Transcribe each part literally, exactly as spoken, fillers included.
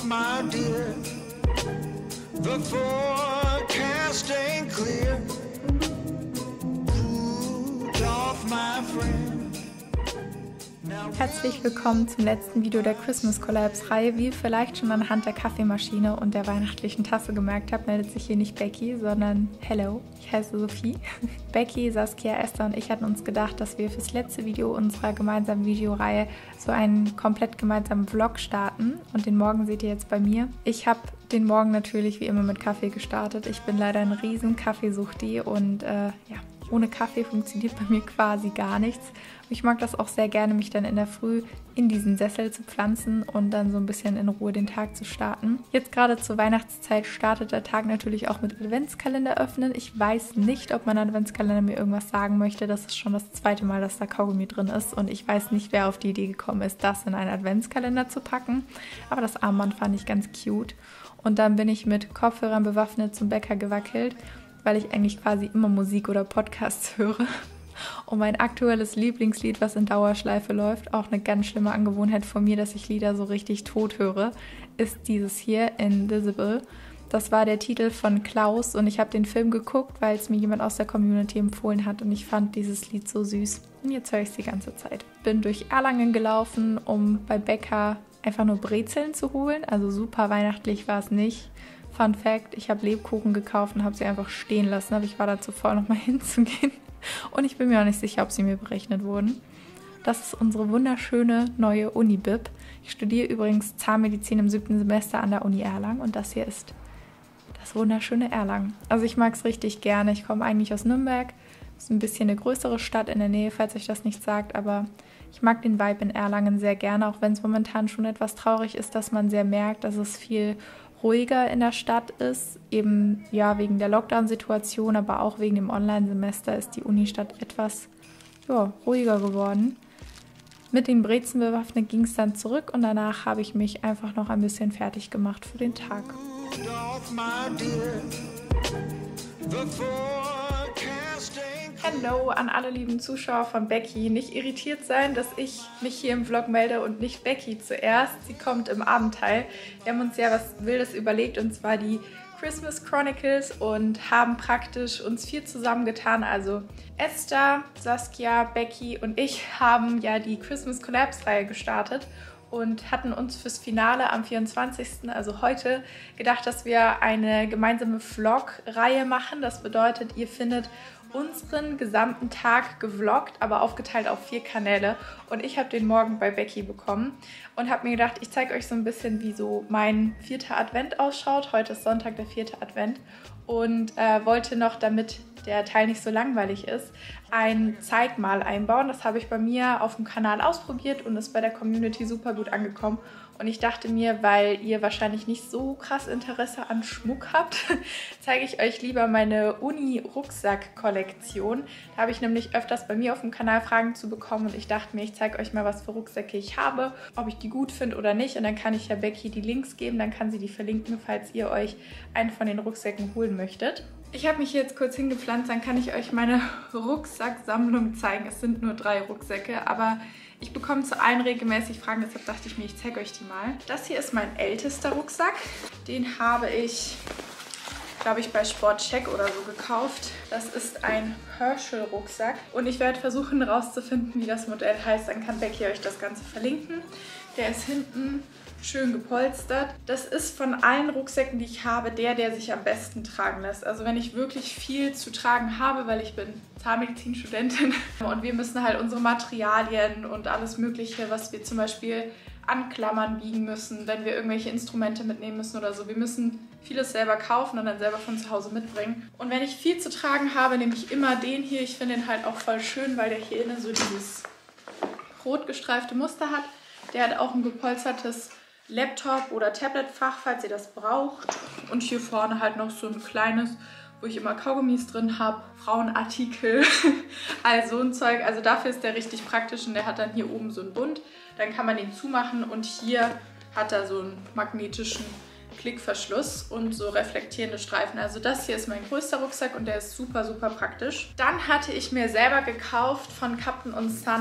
my dear. The forecast ain't clear. Rudolph, my friend. Herzlich willkommen zum letzten Video der Christmas Collabs Reihe. Wie ihr vielleicht schon anhand der Kaffeemaschine und der weihnachtlichen Tasse gemerkt habt, meldet sich hier nicht Becky, sondern Hello, ich heiße Sophie. Becky, Saskia, Esther und ich hatten uns gedacht, dass wir fürs letzte Video unserer gemeinsamen Videoreihe so einen komplett gemeinsamen Vlog starten. Und den Morgen seht ihr jetzt bei mir. Ich habe den Morgen natürlich wie immer mit Kaffee gestartet. Ich bin leider ein riesen Kaffeesuchti und äh, ja, ohne Kaffee funktioniert bei mir quasi gar nichts. Ich mag das auch sehr gerne, mich dann in der Früh in diesen Sessel zu pflanzen und dann so ein bisschen in Ruhe den Tag zu starten. Jetzt gerade zur Weihnachtszeit startet der Tag natürlich auch mit Adventskalender öffnen. Ich weiß nicht, ob mein Adventskalender mir irgendwas sagen möchte. Das ist schon das zweite Mal, dass da Kaugummi drin ist und ich weiß nicht, wer auf die Idee gekommen ist, das in einen Adventskalender zu packen. Aber das Armband fand ich ganz cute. Und dann bin ich mit Kopfhörern bewaffnet zum Bäcker gewackelt, weil ich eigentlich quasi immer Musik oder Podcasts höre. Und mein aktuelles Lieblingslied, was in Dauerschleife läuft, auch eine ganz schlimme Angewohnheit von mir, dass ich Lieder so richtig tot höre, ist dieses hier, Invisible. Das war der Titel von Klaus und ich habe den Film geguckt, weil es mir jemand aus der Community empfohlen hat und ich fand dieses Lied so süß. Und jetzt höre ich es die ganze Zeit. Bin durch Erlangen gelaufen, um bei Bäcker einfach nur Brezeln zu holen. Also super weihnachtlich war es nicht. Fun Fact, ich habe Lebkuchen gekauft und habe sie einfach stehen lassen, aber ich war dazu faul, nochmal hinzugehen. Und ich bin mir auch nicht sicher, ob sie mir berechnet wurden. Das ist unsere wunderschöne neue Uni-Bib. Ich studiere übrigens Zahnmedizin im siebten Semester an der Uni Erlangen und das hier ist das wunderschöne Erlangen. Also ich mag es richtig gerne. Ich komme eigentlich aus Nürnberg. Das ist ein bisschen eine größere Stadt in der Nähe, falls euch das nicht sagt, aber ich mag den Vibe in Erlangen sehr gerne, auch wenn es momentan schon etwas traurig ist, dass man sehr merkt, dass es viel ruhiger in der Stadt ist, eben ja wegen der Lockdown-Situation, aber auch wegen dem Online-Semester ist die Unistadt etwas ja, ruhiger geworden. Mit den Brezen bewaffnet ging es dann zurück und danach habe ich mich einfach noch ein bisschen fertig gemacht für den Tag. Hallo an alle lieben Zuschauer von Becky. Nicht irritiert sein, dass ich mich hier im Vlog melde und nicht Becky zuerst. Sie kommt im Abendteil. Wir haben uns ja was Wildes überlegt und zwar die Christmas Chronicles und haben praktisch uns vier zusammengetan. Also Esther, Saskia, Becky und ich haben ja die Christmas Collabs Reihe gestartet und hatten uns fürs Finale am vierundzwanzigsten, also heute, gedacht, dass wir eine gemeinsame Vlog-Reihe machen. Das bedeutet, ihr findet unseren gesamten Tag gevloggt, aber aufgeteilt auf vier Kanäle. Und ich habe den Morgen bei Becky bekommen und habe mir gedacht, ich zeige euch so ein bisschen, wie so mein vierter Advent ausschaut. Heute ist Sonntag, der vierte Advent. Und äh, wollte noch, damit der Teil nicht so langweilig ist, ein Zeigmal einbauen. Das habe ich bei mir auf dem Kanal ausprobiert und ist bei der Community super gut angekommen. Und ich dachte mir, weil ihr wahrscheinlich nicht so krass Interesse an Schmuck habt, zeige ich euch lieber meine Uni-Rucksack-Kollektion. Da habe ich nämlich öfters bei mir auf dem Kanal Fragen zu bekommen und ich dachte mir, ich zeige euch mal, was für Rucksäcke ich habe, ob ich die gut finde oder nicht. Und dann kann ich ja Becky die Links geben, dann kann sie die verlinken, falls ihr euch einen von den Rucksäcken holen möchtet. Ich habe mich hier jetzt kurz hingepflanzt, dann kann ich euch meine Rucksacksammlung zeigen. Es sind nur drei Rucksäcke, aber ich bekomme zu allen regelmäßig Fragen, deshalb dachte ich mir, ich zeige euch die mal. Das hier ist mein ältester Rucksack. Den habe ich, glaube ich, bei Sportcheck oder so gekauft. Das ist ein Herschel-Rucksack und ich werde versuchen herauszufinden, wie das Modell heißt. Dann kann Becky euch das Ganze verlinken. Der ist hinten schön gepolstert. Das ist von allen Rucksäcken, die ich habe, der, der sich am besten tragen lässt. Also wenn ich wirklich viel zu tragen habe, weil ich bin Zahnmedizinstudentin und wir müssen halt unsere Materialien und alles Mögliche, was wir zum Beispiel an Klammern biegen müssen, wenn wir irgendwelche Instrumente mitnehmen müssen oder so. Wir müssen vieles selber kaufen und dann selber von zu Hause mitbringen. Und wenn ich viel zu tragen habe, nehme ich immer den hier. Ich finde den halt auch voll schön, weil der hier innen so dieses rot gestreifte Muster hat. Der hat auch ein gepolstertes Laptop- oder Tabletfach, falls ihr das braucht. Und hier vorne halt noch so ein kleines, wo ich immer Kaugummis drin habe, Frauenartikel, all so ein Zeug. Also dafür ist der richtig praktisch und der hat dann hier oben so einen Bund. Dann kann man den zumachen und hier hat er so einen magnetischen Klickverschluss und so reflektierende Streifen. Also das hier ist mein größter Rucksack und der ist super, super praktisch. Dann hatte ich mir selber gekauft von Captain und Son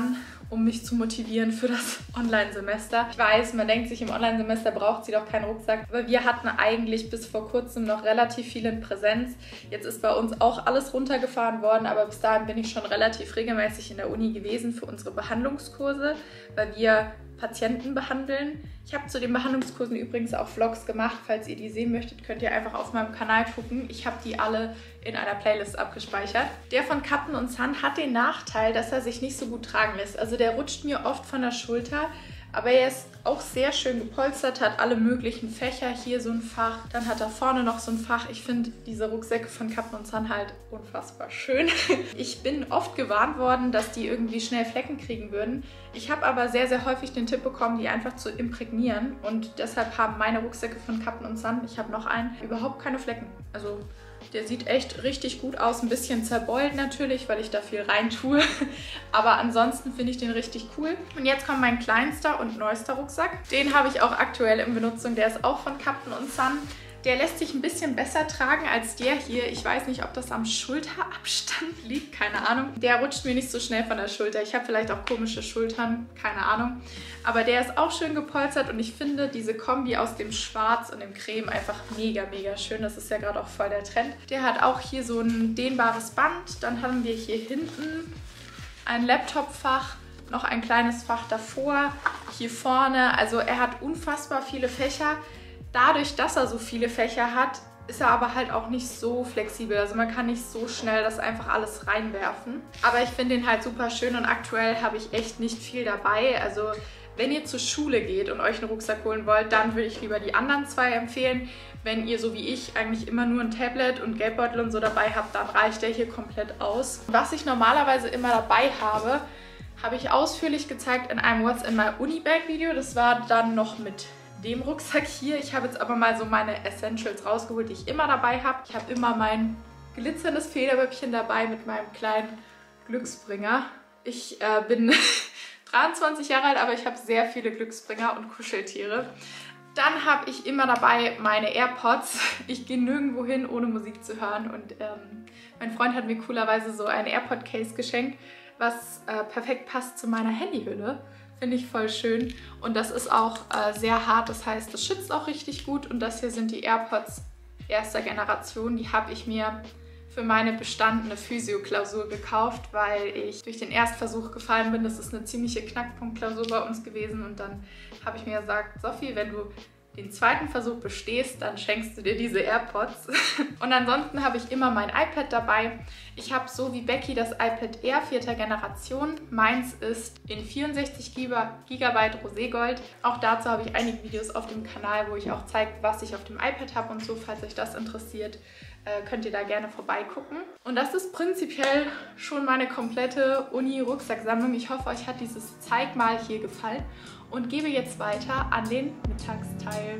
um mich zu motivieren für das Online-Semester. Ich weiß, man denkt sich, im Online-Semester braucht sie doch keinen Rucksack, aber wir hatten eigentlich bis vor kurzem noch relativ viel in Präsenz. Jetzt ist bei uns auch alles runtergefahren worden, aber bis dahin bin ich schon relativ regelmäßig in der Uni gewesen für unsere Behandlungskurse, weil wir Patienten behandeln. Ich habe zu den Behandlungskursen übrigens auch Vlogs gemacht. Falls ihr die sehen möchtet, könnt ihr einfach auf meinem Kanal gucken. Ich habe die alle in einer Playlist abgespeichert. Der von Captain und Sun hat den Nachteil, dass er sich nicht so gut tragen lässt. Also der rutscht mir oft von der Schulter, aber er ist auch sehr schön gepolstert, hat alle möglichen Fächer. Hier so ein Fach, dann hat er vorne noch so ein Fach. Ich finde diese Rucksäcke von Captain und Sun halt unfassbar schön. Ich bin oft gewarnt worden, dass die irgendwie schnell Flecken kriegen würden. Ich habe aber sehr, sehr häufig den Tipp bekommen, die einfach zu imprägnieren. Und deshalb haben meine Rucksäcke von Captain und Sun, ich habe noch einen, überhaupt keine Flecken. Also der sieht echt richtig gut aus. Ein bisschen zerbeult natürlich, weil ich da viel rein tue. Aber ansonsten finde ich den richtig cool. Und jetzt kommt mein kleinster und neuester Rucksack. Den habe ich auch aktuell in Benutzung. Der ist auch von Captain und Sun. Der lässt sich ein bisschen besser tragen als der hier. Ich weiß nicht, ob das am Schulterabstand liegt, keine Ahnung. Der rutscht mir nicht so schnell von der Schulter. Ich habe vielleicht auch komische Schultern, keine Ahnung. Aber der ist auch schön gepolstert und ich finde diese Kombi aus dem Schwarz und dem Creme einfach mega, mega schön. Das ist ja gerade auch voll der Trend. Der hat auch hier so ein dehnbares Band. Dann haben wir hier hinten ein Laptopfach, noch ein kleines Fach davor, hier vorne. Also er hat unfassbar viele Fächer. Dadurch, dass er so viele Fächer hat, ist er aber halt auch nicht so flexibel. Also man kann nicht so schnell das einfach alles reinwerfen. Aber ich finde den halt super schön und aktuell habe ich echt nicht viel dabei. Also wenn ihr zur Schule geht und euch einen Rucksack holen wollt, dann würde ich lieber die anderen zwei empfehlen. Wenn ihr so wie ich eigentlich immer nur ein Tablet und Geldbeutel und so dabei habt, dann reicht der hier komplett aus. Was ich normalerweise immer dabei habe, habe ich ausführlich gezeigt in einem What's in my Uni-Bag Video. Das war dann noch mit dem Rucksack hier. Ich habe jetzt aber mal so meine Essentials rausgeholt, die ich immer dabei habe. Ich habe immer mein glitzerndes Federwöppchen dabei mit meinem kleinen Glücksbringer. Ich äh, bin dreiundzwanzig Jahre alt, aber ich habe sehr viele Glücksbringer und Kuscheltiere. Dann habe ich immer dabei meine AirPods. Ich gehe nirgendwo hin, ohne Musik zu hören. Und ähm, mein Freund hat mir coolerweise so ein AirPod-Case geschenkt, was äh, perfekt passt zu meiner Handyhülle. Finde ich voll schön. Und das ist auch äh, sehr hart, das heißt, das schützt auch richtig gut. Und das hier sind die AirPods erster Generation. Die habe ich mir für meine bestandene Physio-Klausur gekauft, weil ich durch den Erstversuch gefallen bin. Das ist eine ziemliche Knackpunktklausur bei uns gewesen. Und dann habe ich mir gesagt, Sophie, wenn du den zweiten Versuch bestehst, dann schenkst du dir diese AirPods. Und ansonsten habe ich immer mein iPad dabei. Ich habe so wie Becky das iPad Air vierter Generation. Meins ist in vierundsechzig Gigabyte Roségold. Auch dazu habe ich einige Videos auf dem Kanal, wo ich auch zeige, was ich auf dem iPad habe und so. Falls euch das interessiert, könnt ihr da gerne vorbeigucken. Und das ist prinzipiell schon meine komplette Uni-Rucksacksammlung. Ich hoffe, euch hat dieses Zeigmal hier gefallen und gebe jetzt weiter an den Mittagsteil.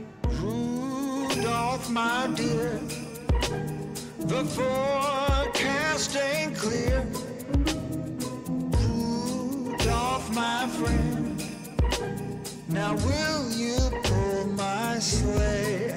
Rudolph, my dear, the forecast ain't clear. Rudolph, my friend, now will you pull my sleigh?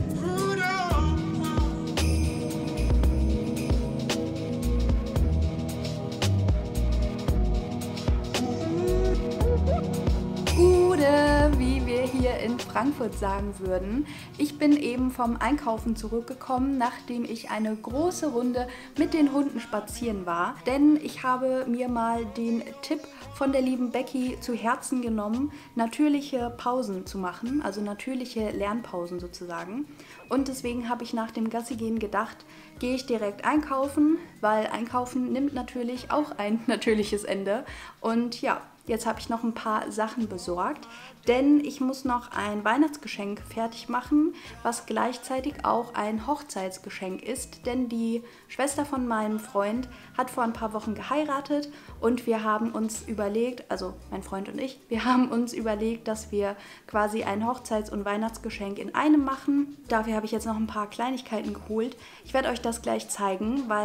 Gude, wie wir hier in Frankfurt sagen würden. Ich bin eben vom Einkaufen zurückgekommen, nachdem ich eine große Runde mit den Hunden spazieren war. Denn ich habe mir mal den Tipp von der lieben Becky zu Herzen genommen, natürliche Pausen zu machen, also natürliche Lernpausen sozusagen. Und deswegen habe ich nach dem Gassigehen gedacht, gehe ich direkt einkaufen, weil Einkaufen nimmt natürlich auch ein natürliches Ende. Und ja, jetzt habe ich noch ein paar Sachen besorgt, denn ich muss noch ein Weihnachtsgeschenk fertig machen, was gleichzeitig auch ein Hochzeitsgeschenk ist, denn die Schwester von meinem Freund hat vor ein paar Wochen geheiratet und wir haben uns überlegt, also mein Freund und ich, wir haben uns überlegt, dass wir quasi ein Hochzeits- und Weihnachtsgeschenk in einem machen. Dafür habe ich jetzt noch ein paar Kleinigkeiten geholt. Ich werde euch das gleich zeigen, weil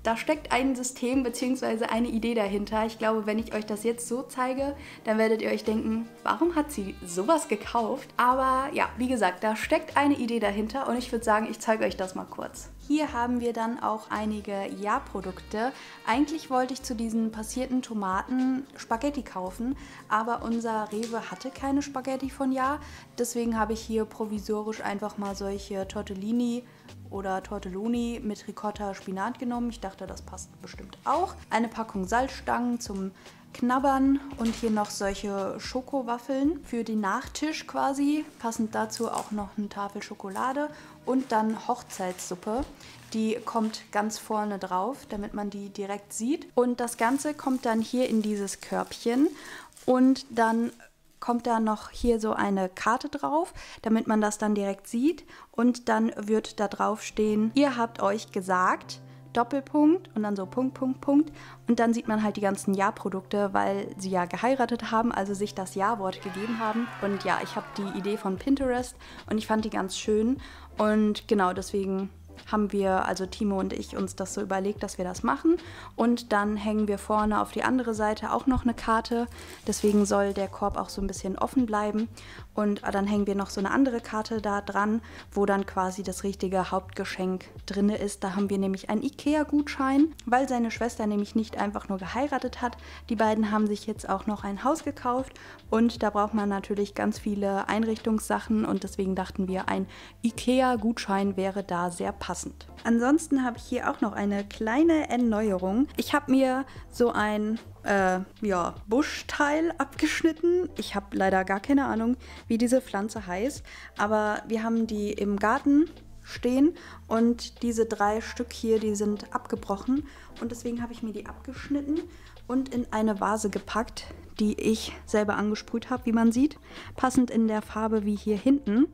da steckt ein System bzw. eine Idee dahinter. Ich glaube, wenn ich euch das jetzt so zeige, dann werdet ihr euch denken, warum hat sie sowas gekauft? Aber ja, wie gesagt, da steckt eine Idee dahinter und ich würde sagen, ich zeige euch das mal kurz. Hier haben wir dann auch einige Ja-Produkte. Eigentlich wollte ich zu diesen passierten Tomaten Spaghetti kaufen, aber unser Rewe hatte keine Spaghetti von Ja. Deswegen habe ich hier provisorisch einfach mal solche Tortellini oder Tortelloni mit Ricotta Spinat genommen. Ich dachte, das passt bestimmt auch. Eine Packung Salzstangen zum Knabbern und hier noch solche Schokowaffeln für den Nachtisch quasi. Passend dazu auch noch eine Tafel Schokolade und dann Hochzeitssuppe. Die kommt ganz vorne drauf, damit man die direkt sieht. Und das Ganze kommt dann hier in dieses Körbchen und dann kommt da noch hier so eine Karte drauf, damit man das dann direkt sieht. Und dann wird da drauf stehen, ihr habt euch gesagt, Doppelpunkt und dann so Punkt, Punkt, Punkt. Und dann sieht man halt die ganzen Ja-Produkte, weil sie ja geheiratet haben, also sich das Ja-Wort gegeben haben. Und ja, ich habe die Idee von Pinterest und ich fand die ganz schön. Und genau deswegen haben wir, also Timo und ich, uns das so überlegt, dass wir das machen. Und dann hängen wir vorne auf die andere Seite auch noch eine Karte. Deswegen soll der Korb auch so ein bisschen offen bleiben. Und dann hängen wir noch so eine andere Karte da dran, wo dann quasi das richtige Hauptgeschenk drin ist. Da haben wir nämlich einen Ikea-Gutschein, weil seine Schwester nämlich nicht einfach nur geheiratet hat. Die beiden haben sich jetzt auch noch ein Haus gekauft und da braucht man natürlich ganz viele Einrichtungssachen und deswegen dachten wir, ein Ikea-Gutschein wäre da sehr passend. Ansonsten habe ich hier auch noch eine kleine Erneuerung. Ich habe mir so ein Äh, ja, Buschteil abgeschnitten. Ich habe leider gar keine Ahnung, wie diese Pflanze heißt, aber wir haben die im Garten stehen und diese drei Stück hier, die sind abgebrochen und deswegen habe ich mir die abgeschnitten und in eine Vase gepackt, die ich selber angesprüht habe, wie man sieht, passend in der Farbe wie hier hinten.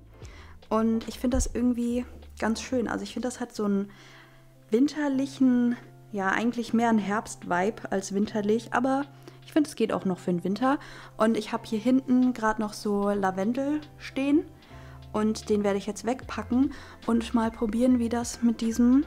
Und ich finde das irgendwie ganz schön. Also ich finde, das hat so einen winterlichen, ja, eigentlich mehr ein Herbst-Vibe als winterlich, aber ich finde, es geht auch noch für den Winter. Und ich habe hier hinten gerade noch so Lavendel stehen und den werde ich jetzt wegpacken und mal probieren, wie das mit diesem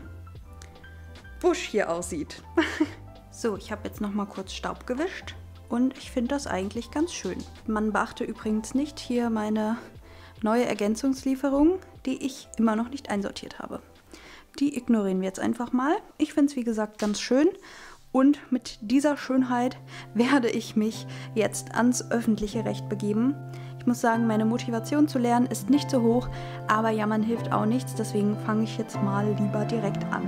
Busch hier aussieht. So, ich habe jetzt noch mal kurz Staub gewischt und ich finde das eigentlich ganz schön. Man beachte übrigens nicht hier meine neue Ergänzungslieferung, die ich immer noch nicht einsortiert habe. Die ignorieren wir jetzt einfach mal. Ich finde es wie gesagt ganz schön und mit dieser Schönheit werde ich mich jetzt ans öffentliche Recht begeben. Ich muss sagen, meine Motivation zu lernen ist nicht so hoch, aber jammern hilft auch nichts, deswegen fange ich jetzt mal lieber direkt an.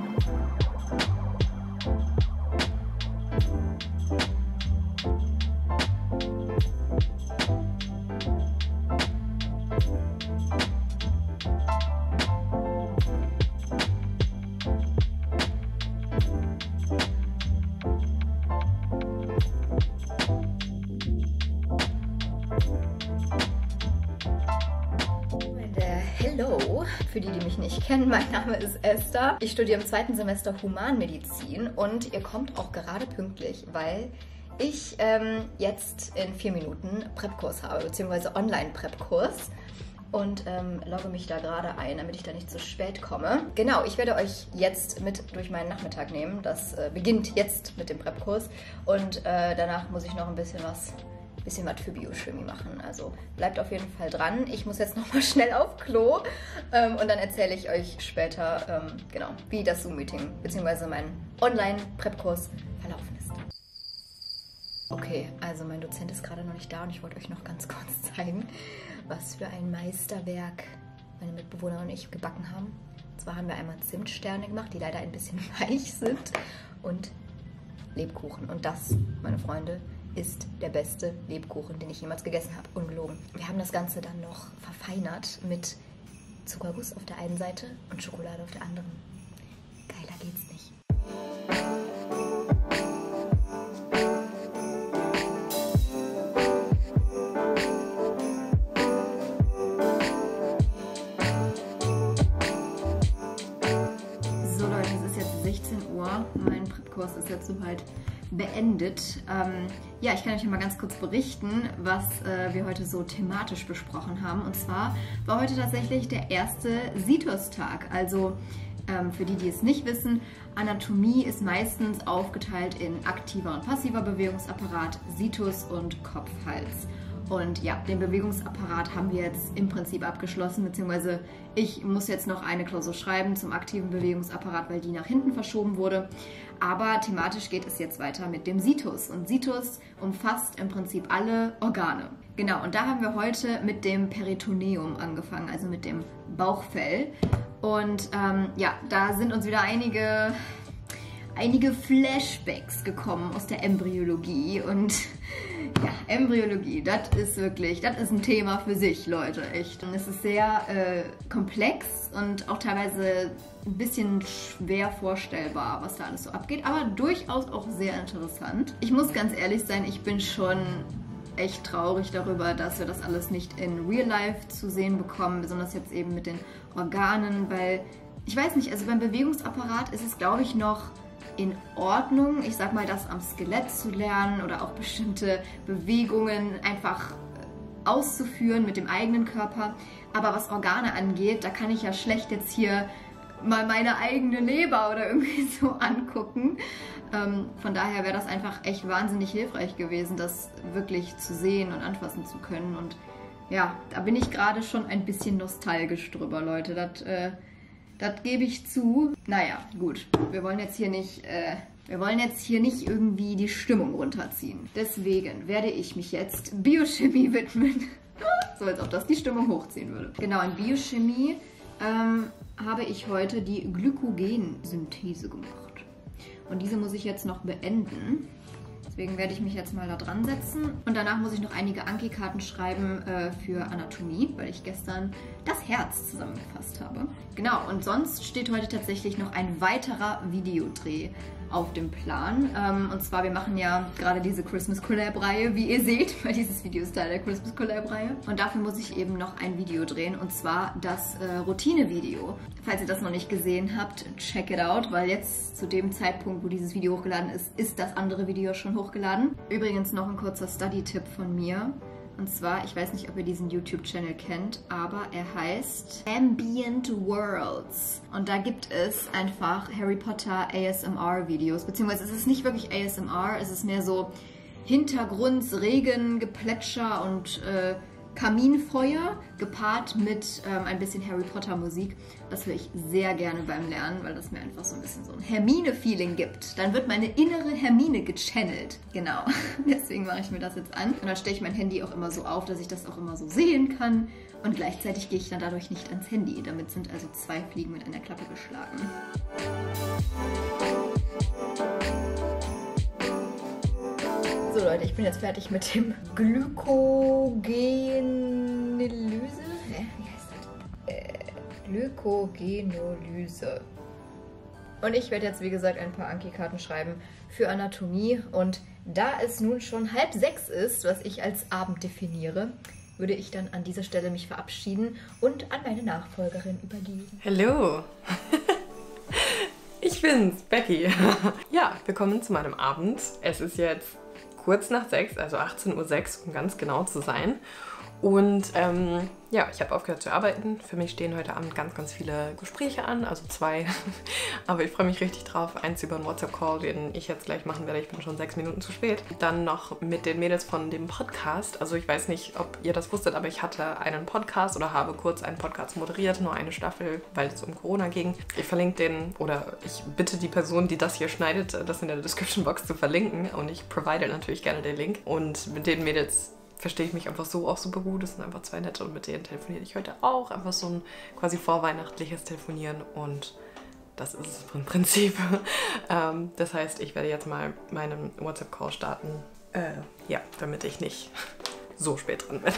Hallo, für die, die mich nicht kennen, mein Name ist Esther. Ich studiere im zweiten Semester Humanmedizin und ihr kommt auch gerade pünktlich, weil ich ähm, jetzt in vier Minuten Prep-Kurs habe, beziehungsweise Online-Prep-Kurs und ähm, logge mich da gerade ein, damit ich da nicht zu spät komme. Genau, ich werde euch jetzt mit durch meinen Nachmittag nehmen. Das äh, beginnt jetzt mit dem Prep-Kurs und äh, danach muss ich noch ein bisschen was bisschen was für Biochemie machen. Also bleibt auf jeden Fall dran. Ich muss jetzt nochmal schnell auf Klo ähm, und dann erzähle ich euch später, ähm, genau, wie das Zoom-Meeting bzw. mein Online-Prep-Kurs verlaufen ist. Okay, also mein Dozent ist gerade noch nicht da und ich wollte euch noch ganz kurz zeigen, was für ein Meisterwerk meine Mitbewohner und ich gebacken haben. Und zwar haben wir einmal Zimtsterne gemacht, die leider ein bisschen weich sind, und Lebkuchen. Und das, meine Freunde, ist der beste Lebkuchen, den ich jemals gegessen habe. Ungelogen. Wir haben das Ganze dann noch verfeinert mit Zuckerguss auf der einen Seite und Schokolade auf der anderen. Geiler geht's nicht. So Leute, es ist jetzt sechzehn Uhr. Mein Prep-Kurs ist jetzt soweit beendet. Ähm, ja, ich kann euch mal ganz kurz berichten, was äh, wir heute so thematisch besprochen haben. Und zwar war heute tatsächlich der erste Situs-Tag. Also Ähm, für die, die es nicht wissen, Anatomie ist meistens aufgeteilt in aktiver und passiver Bewegungsapparat, Situs und Kopf-Hals. Und ja, den Bewegungsapparat haben wir jetzt im Prinzip abgeschlossen, beziehungsweise ich muss jetzt noch eine Klausur schreiben zum aktiven Bewegungsapparat, weil die nach hinten verschoben wurde. Aber thematisch geht es jetzt weiter mit dem Situs. Und Situs umfasst im Prinzip alle Organe. Genau, und da haben wir heute mit dem Peritoneum angefangen, also mit dem Bauchfell. Und ähm, ja, da sind uns wieder einige, einige Flashbacks gekommen aus der Embryologie. Und ja, Embryologie, das ist wirklich, das ist ein Thema für sich, Leute, echt. Und es ist sehr äh, komplex und auch teilweise ein bisschen schwer vorstellbar, was da alles so abgeht, aber durchaus auch sehr interessant. Ich muss ganz ehrlich sein, ich bin schon echt traurig darüber, dass wir das alles nicht in Real Life zu sehen bekommen, besonders jetzt eben mit den Organen, weil, ich weiß nicht, also beim Bewegungsapparat ist es, glaube ich, noch in Ordnung, ich sag mal, das am Skelett zu lernen oder auch bestimmte Bewegungen einfach auszuführen mit dem eigenen Körper. Aber was Organe angeht, da kann ich ja schlecht jetzt hier mal meine eigene Leber oder irgendwie so angucken. Ähm, von daher wäre das einfach echt wahnsinnig hilfreich gewesen, das wirklich zu sehen und anfassen zu können. Und ja, da bin ich gerade schon ein bisschen nostalgisch drüber, Leute. Das äh, Das gebe ich zu. Naja, gut. Wir wollen jetzt hier nicht, äh, wir wollen jetzt hier nicht irgendwie die Stimmung runterziehen. Deswegen werde ich mich jetzt Biochemie widmen. So, als ob das die Stimmung hochziehen würde. Genau, in Biochemie ähm, habe ich heute die Glykogensynthese gemacht. Und diese muss ich jetzt noch beenden. Deswegen werde ich mich jetzt mal da dran setzen. Und danach muss ich noch einige Anki-Karten schreiben äh, für Anatomie, weil ich gestern das Herz zusammengefasst habe. Genau, und sonst steht heute tatsächlich noch ein weiterer Videodreh auf dem Plan. Ähm, und zwar, wir machen ja gerade diese Christmas Collab-Reihe, wie ihr seht, weil dieses Video ist Teil der Christmas Collab-Reihe. Und dafür muss ich eben noch ein Video drehen, und zwar das äh, Routine-Video. Falls ihr das noch nicht gesehen habt, check it out, weil jetzt zu dem Zeitpunkt, wo dieses Video hochgeladen ist, ist das andere Video schon hochgeladen. Übrigens noch ein kurzer Study-Tipp von mir. Und zwar, ich weiß nicht, ob ihr diesen YouTube-Channel kennt, aber er heißt Ambient Worlds. Und da gibt es einfach Harry Potter A S M R-Videos, beziehungsweise es ist nicht wirklich A S M R, es ist mehr so Hintergrundsregen, Geplätscher und äh, Kaminfeuer, gepaart mit ähm, ein bisschen Harry Potter Musik. Das höre ich sehr gerne beim Lernen, weil das mir einfach so ein bisschen so ein Hermine-Feeling gibt. Dann wird meine innere Hermine gechannelt. Genau, deswegen mache ich mir das jetzt an. Und dann stelle ich mein Handy auch immer so auf, dass ich das auch immer so sehen kann. Und gleichzeitig gehe ich dann dadurch nicht ans Handy. Damit sind also zwei Fliegen mit einer Klappe geschlagen. So Leute, ich bin jetzt fertig mit dem Glykogenolyse. Hä? Wie heißt das? Äh, Glykogenolyse. Und ich werde jetzt, wie gesagt, ein paar Anki-Karten schreiben für Anatomie. Und da es nun schon halb sechs ist, was ich als Abend definiere, würde ich dann an dieser Stelle mich verabschieden und an meine Nachfolgerin übergeben. Hallo! Ich bin's, Becky. Ja, willkommen zu meinem Abend. Es ist jetzt kurz nach sechs, also achtzehn Uhr sechs, um ganz genau zu sein. Und ähm, ja, ich habe aufgehört zu arbeiten. Für mich stehen heute Abend ganz, ganz viele Gespräche an, also zwei. Aber ich freue mich richtig drauf. Eins über einen WhatsApp-Call, den ich jetzt gleich machen werde. Ich bin schon sechs Minuten zu spät. Dann noch mit den Mädels von dem Podcast. Also ich weiß nicht, ob ihr das wusstet, aber ich hatte einen Podcast oder habe kurz einen Podcast moderiert, nur eine Staffel, weil es um Corona ging. Ich verlinke den, oder ich bitte die Person, die das hier schneidet, das in der Description-Box zu verlinken. Und ich provide natürlich gerne den Link. Und mit den Mädels verstehe ich mich einfach so auch super gut. Das sind einfach zwei nette und mit denen telefoniere ich heute auch. Einfach so ein quasi vorweihnachtliches Telefonieren und das ist es im Prinzip. ähm, das heißt, ich werde jetzt mal meinen WhatsApp-Call starten. Äh, ja, damit ich nicht so spät dran bin.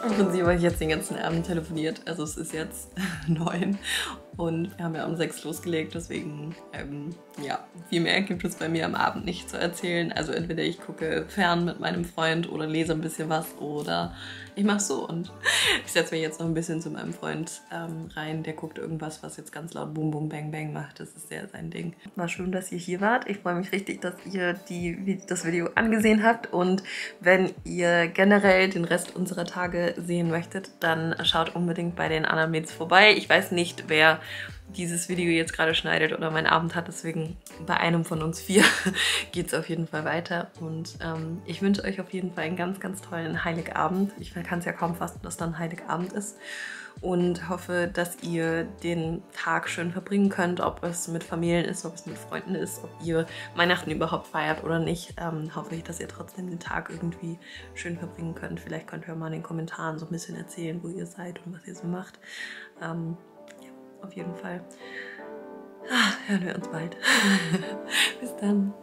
Im Prinzip habe ich jetzt den ganzen Abend telefoniert. Also es ist jetzt neun und wir haben ja um sechs losgelegt, deswegen ähm, ja, viel mehr gibt es bei mir am Abend nicht zu erzählen. Also entweder ich gucke fern mit meinem Freund oder lese ein bisschen was oder ich mache so und ich setze mich jetzt noch ein bisschen zu meinem Freund ähm, rein. Der guckt irgendwas, was jetzt ganz laut Boom Boom Bang Bang macht. Das ist sehr sein Ding. War schön, dass ihr hier wart. Ich freue mich richtig, dass ihr die, das Video angesehen habt und wenn ihr generell den Rest unserer Tage sehen möchtet, dann schaut unbedingt bei den anderen Mädels vorbei. Ich weiß nicht, wer dieses Video jetzt gerade schneidet oder meinen Abend hat, deswegen bei einem von uns vier geht es auf jeden Fall weiter und ähm, ich wünsche euch auf jeden Fall einen ganz, ganz tollen Heiligabend. Ich kann es ja kaum fassen, dass dann Heiligabend ist und hoffe, dass ihr den Tag schön verbringen könnt, ob es mit Familien ist, ob es mit Freunden ist, ob ihr Weihnachten überhaupt feiert oder nicht. Ähm, hoffe ich, dass ihr trotzdem den Tag irgendwie schön verbringen könnt. Vielleicht könnt ihr mal in den Kommentaren so ein bisschen erzählen, wo ihr seid und was ihr so macht. Ähm, Auf jeden Fall. Ah, hören wir uns bald. Bis dann.